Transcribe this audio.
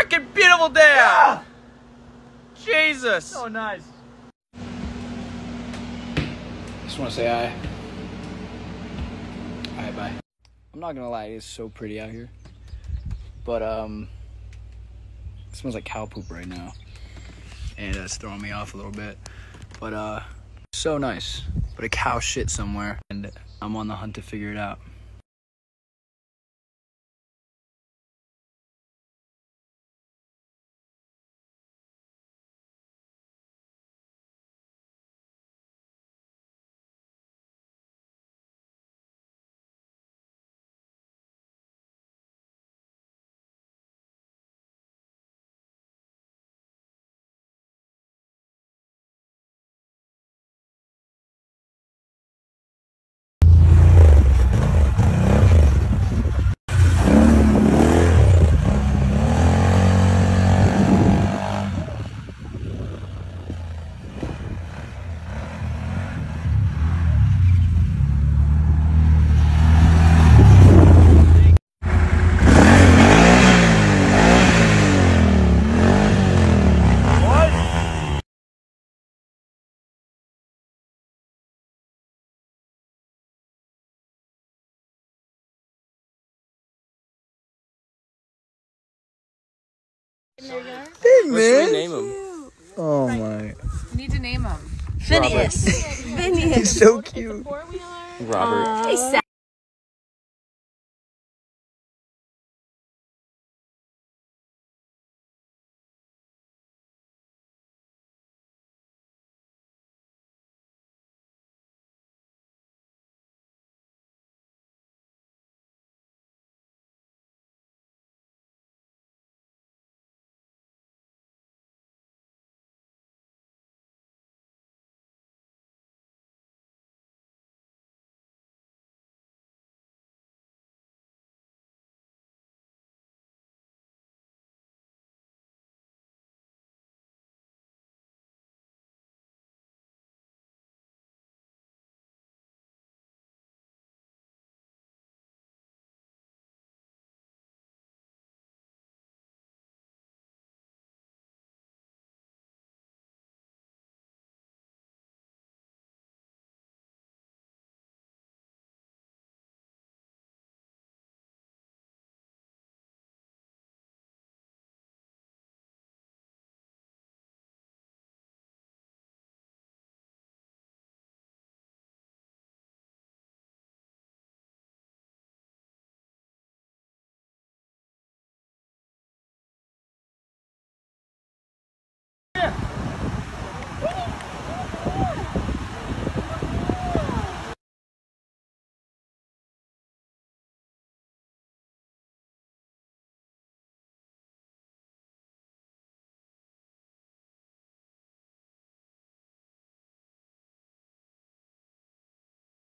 freaking beautiful day out. Jesus. So nice. Just want to say hi. Alright, bye. I'm not gonna lie, it's so pretty out here. But, it smells like cow poop right now. And it's throwing me off a little bit. But, so nice. But a cow shit somewhere. And I'm on the hunt to figure it out. Hey, What should we name him? Oh my. You need to name him. Phineas. He's so cute. Robert. Hey,